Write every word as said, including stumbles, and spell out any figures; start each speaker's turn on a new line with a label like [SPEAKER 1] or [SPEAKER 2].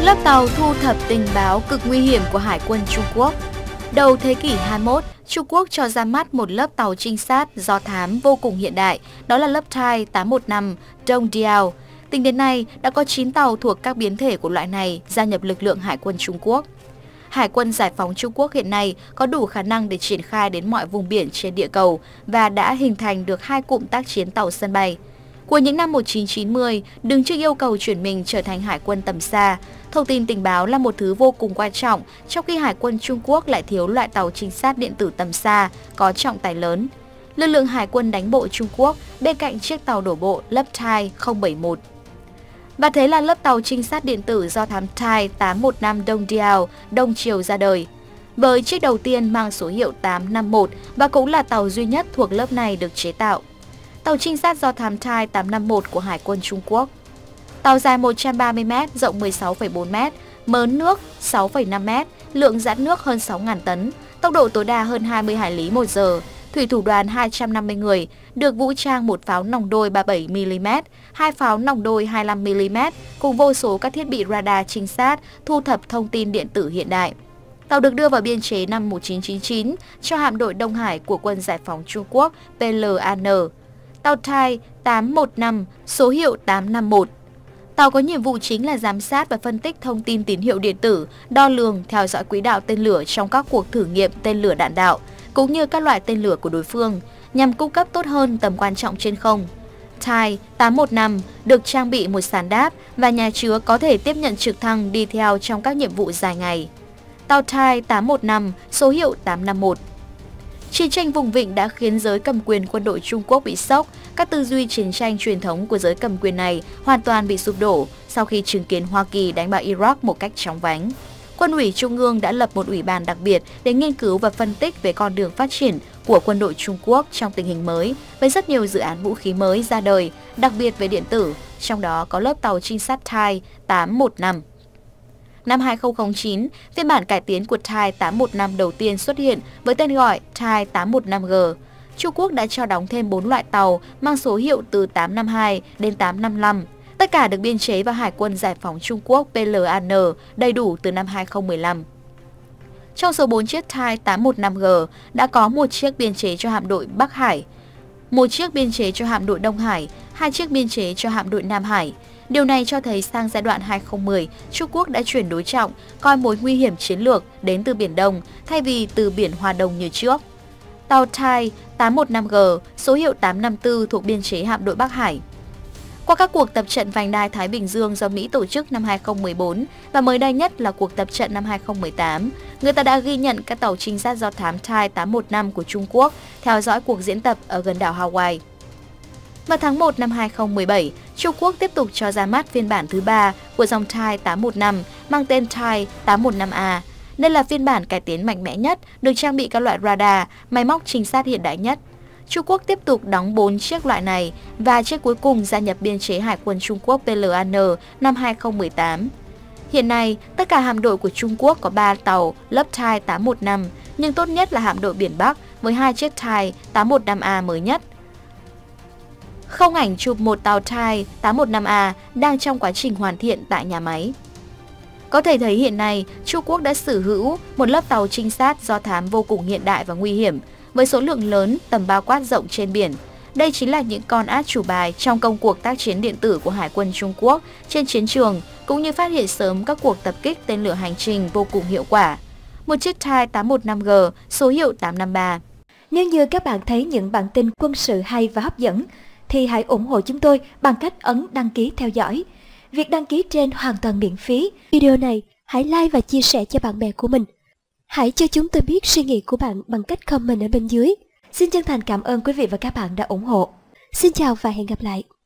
[SPEAKER 1] Lớp tàu thu thập tình báo cực nguy hiểm của Hải quân Trung Quốc. Đầu thế kỷ hai mươi mốt, Trung Quốc cho ra mắt một lớp tàu trinh sát do thám vô cùng hiện đại, đó là lớp Thai tám một năm Dong Diao. Tính đến nay, đã có chín tàu thuộc các biến thể của loại này gia nhập lực lượng Hải quân Trung Quốc. Hải quân Giải phóng Trung Quốc hiện nay có đủ khả năng để triển khai đến mọi vùng biển trên địa cầu và đã hình thành được hai cụm tác chiến tàu sân bay. Cuối những năm một nghìn chín trăm chín mươi, đứng trước yêu cầu chuyển mình trở thành hải quân tầm xa, thông tin tình báo là một thứ vô cùng quan trọng, trong khi Hải quân Trung Quốc lại thiếu loại tàu trinh sát điện tử tầm xa có trọng tải lớn. Lực lượng Hải quân đánh bộ Trung Quốc bên cạnh chiếc tàu đổ bộ lớp Thai không bảy một. Và thế là lớp tàu trinh sát điện tử do thám Thai tám một năm Dong Diao Đông Triều ra đời. Với chiếc đầu tiên mang số hiệu tám năm một và cũng là tàu duy nhất thuộc lớp này được chế tạo. Tàu trinh sát do thám Thai tám năm một của Hải quân Trung Quốc. Tàu dài một trăm ba mươi mét, rộng mười sáu phẩy bốn mét, mớn nước sáu phẩy năm mét, lượng dãn nước hơn sáu nghìn tấn, tốc độ tối đa hơn hai mươi hải lý một giờ, thủy thủ đoàn hai trăm năm mươi người, được vũ trang một pháo nòng đôi ba mươi bảy mi li mét, hai pháo nòng đôi hai mươi lăm mi li mét, cùng vô số các thiết bị radar trinh sát, thu thập thông tin điện tử hiện đại. Tàu được đưa vào biên chế năm một nghìn chín trăm chín mươi chín cho hạm đội Đông Hải của Quân Giải phóng Trung Quốc P L A N. Tàu Thai tám một năm, số hiệu tám năm một. Tàu có nhiệm vụ chính là giám sát và phân tích thông tin tín hiệu điện tử, đo lường, theo dõi quỹ đạo tên lửa trong các cuộc thử nghiệm tên lửa đạn đạo, cũng như các loại tên lửa của đối phương, nhằm cung cấp tốt hơn tầm quan trọng trên không. Thai tám một năm được trang bị một sàn đáp và nhà chứa có thể tiếp nhận trực thăng đi theo trong các nhiệm vụ dài ngày. Tàu Thai tám một năm, số hiệu tám năm một. Chiến tranh vùng vịnh đã khiến giới cầm quyền quân đội Trung Quốc bị sốc, các tư duy chiến tranh truyền thống của giới cầm quyền này hoàn toàn bị sụp đổ sau khi chứng kiến Hoa Kỳ đánh bại Iraq một cách chóng vánh. Quân ủy Trung ương đã lập một ủy ban đặc biệt để nghiên cứu và phân tích về con đường phát triển của quân đội Trung Quốc trong tình hình mới, với rất nhiều dự án vũ khí mới ra đời, đặc biệt về điện tử, trong đó có lớp tàu trinh sát Thai tám một năm. Năm hai nghìn không trăm lẻ chín, phiên bản cải tiến của Thai tám một năm đầu tiên xuất hiện với tên gọi Thai tám một năm G. Trung Quốc đã cho đóng thêm bốn loại tàu mang số hiệu từ tám năm hai đến tám năm lăm. Tất cả được biên chế vào Hải quân Giải phóng Trung Quốc P L A N đầy đủ từ năm hai nghìn không trăm mười lăm. Trong số bốn chiếc Thai tám một năm G đã có một chiếc biên chế cho hạm đội Bắc Hải, một chiếc biên chế cho hạm đội Đông Hải, hai chiếc biên chế cho hạm đội Nam Hải. Điều này cho thấy sang giai đoạn hai nghìn không trăm mười, Trung Quốc đã chuyển đối trọng, coi mối nguy hiểm chiến lược đến từ Biển Đông thay vì từ Biển Hoa Đông như trước. Tàu Thai tám một năm G, số hiệu tám năm tư thuộc biên chế hạm đội Bắc Hải. Qua các cuộc tập trận vành đai Thái Bình Dương do Mỹ tổ chức năm hai nghìn không trăm mười bốn và mới đây nhất là cuộc tập trận năm hai nghìn không trăm mười tám, người ta đã ghi nhận các tàu trinh sát do thám Thai tám một năm của Trung Quốc theo dõi cuộc diễn tập ở gần đảo Hawaii. Vào tháng một năm hai nghìn không trăm mười bảy, Trung Quốc tiếp tục cho ra mắt phiên bản thứ ba của dòng Thai tám một năm mang tên Thai tám một năm A. Đây là phiên bản cải tiến mạnh mẽ nhất, được trang bị các loại radar, máy móc trinh sát hiện đại nhất. Trung Quốc tiếp tục đóng bốn chiếc loại này và chiếc cuối cùng gia nhập biên chế Hải quân Trung Quốc P L A N năm hai nghìn không trăm mười tám. Hiện nay, tất cả hạm đội của Trung Quốc có ba tàu lớp Thai tám một năm, nhưng tốt nhất là hạm đội Biển Bắc với hai chiếc Thai tám một năm A mới nhất. Không ảnh chụp một tàu Thai tám một năm A đang trong quá trình hoàn thiện tại nhà máy. Có thể thấy hiện nay, Trung Quốc đã sở hữu một lớp tàu trinh sát do thám vô cùng hiện đại và nguy hiểm, với số lượng lớn, tầm bao quát rộng trên biển. Đây chính là những con át chủ bài trong công cuộc tác chiến điện tử của Hải quân Trung Quốc trên chiến trường, cũng như phát hiện sớm các cuộc tập kích tên lửa hành trình vô cùng hiệu quả. Một chiếc Thai tám một năm G, số hiệu tám năm ba.
[SPEAKER 2] Nếu như các bạn thấy những bản tin quân sự hay và hấp dẫn, thì hãy ủng hộ chúng tôi bằng cách ấn đăng ký theo dõi. Việc đăng ký trên hoàn toàn miễn phí. Video này hãy like và chia sẻ cho bạn bè của mình. Hãy cho chúng tôi biết suy nghĩ của bạn bằng cách comment ở bên dưới. Xin chân thành cảm ơn quý vị và các bạn đã ủng hộ. Xin chào và hẹn gặp lại.